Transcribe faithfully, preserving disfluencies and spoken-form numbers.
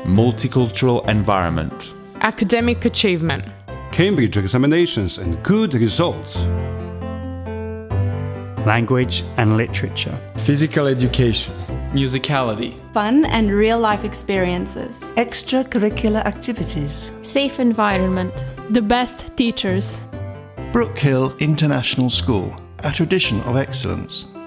multicultural environment, academic achievement, Cambridge examinations and good results, language and literature, physical education, musicality, fun and real-life experiences, extracurricular activities, safe environment, the best teachers. Brook International School, a tradition of excellence.